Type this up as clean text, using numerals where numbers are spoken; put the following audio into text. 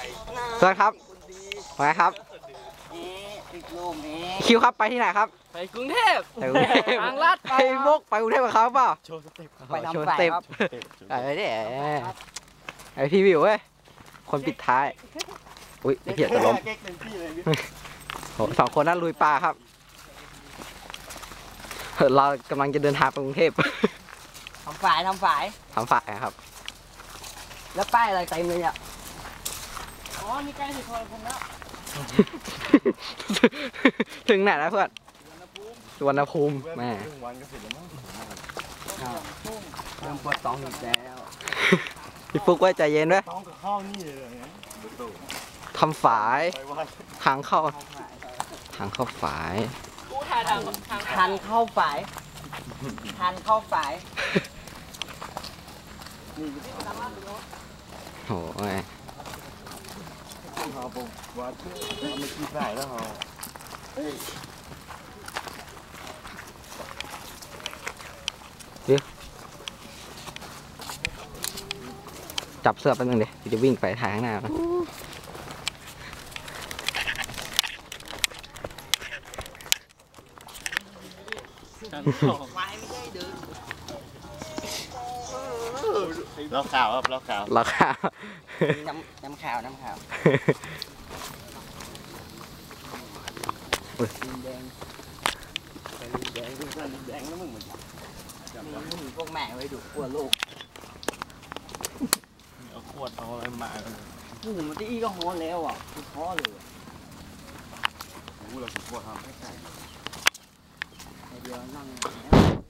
สวัสดีครับมาครับคิวครับไปที่ไหนครับไปกรุงเทพไปกรุงเทพทางลัดไอ้พวกไปกรุงเทพกับเขาเปล่าโชว์สเต็ปไปทำสเต็ปไอ้เนี่ยไอพี่วิวเว้ยคนปิดท้ายอุ้ยไอ้เหี้ยจะล้มโหสองคนนั้นลุยป่าครับเรากำลังจะเดินทางไปกรุงเทพทำฝ่ายทำฝ่ายครับแล้วป้ายอะไรเต็มเลยเนี่ยอ๋อมีใกล้ถึงโทรภูมิแล้วถึงไหนแล้วเพื่อนสุวรรณภูมิแม่วันก็เสร็จแล้วมั้งเริ่มปวดท้องอีกแล้วพี่ฟุกไว้ใจเย็นด้วยต้องกับข้าวนี่เลยนะทำฝายไปวัดทางเข้าฝายทันเข้าฝ่ายโอ้ยเขาบอกวัดเอามาขี้ใส่แล้วเขาจับเสื้อแป๊บนึงดิจะวิ่งไปทางข้างหน้านะเราข่าวครับเราข่าวราคาน้ำข่าวอุ๊ยแดงแดงแดงแล้วมึงเหมือนจับมีพวกแม่ไว้ดูกลัวโลกเอาขวดเอาอะไรมาผู้มันที่อี้ก็ฮ้อแล้วอ่ะคือฮ้อเลยโอ้เราขวดทำให้ใส่เดียวนั่ง